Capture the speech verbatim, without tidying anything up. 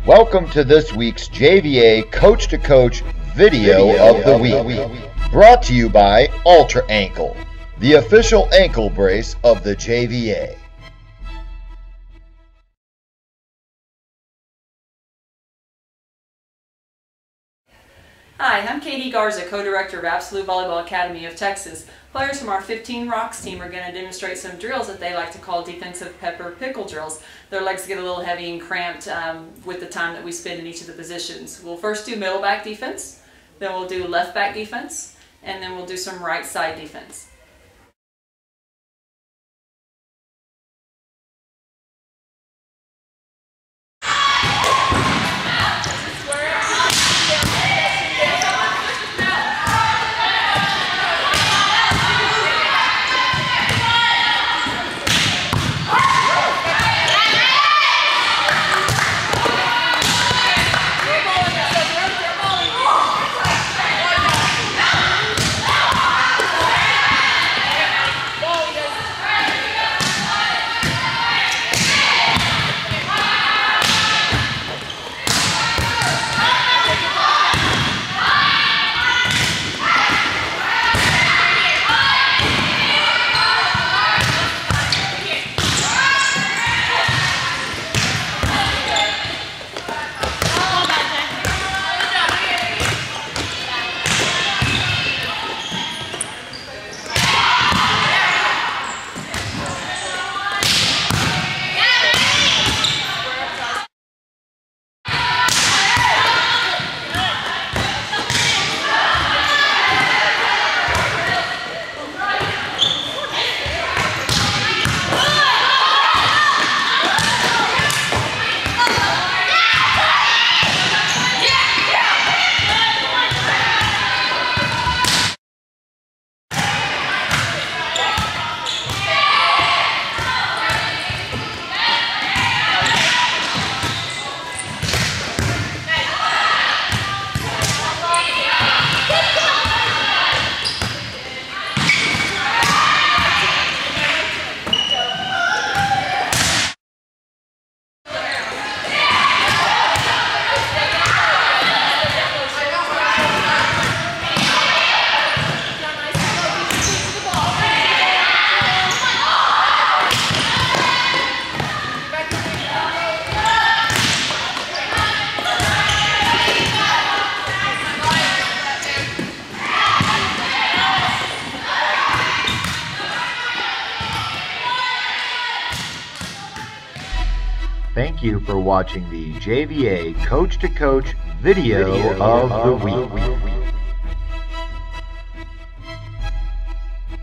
Welcome to this week's J V A Coach to Coach Video, Video of, the, of week. the Week, brought to you by Ultra Ankle, the official ankle brace of the J V A. Hi, I'm Katie Garza, co-director of Absolute Volleyball Academy of Texas. Players from our fifteen Rocks team are going to demonstrate some drills that they like to call defensive pepper pickle drills. Their legs get a little heavy and cramped um, with the time that we spend in each of the positions. We'll first do middle back defense, then we'll do left back defense, and then we'll do some right side defense. Thank you for watching the J V A Coach to Coach Video, video of, of the Week.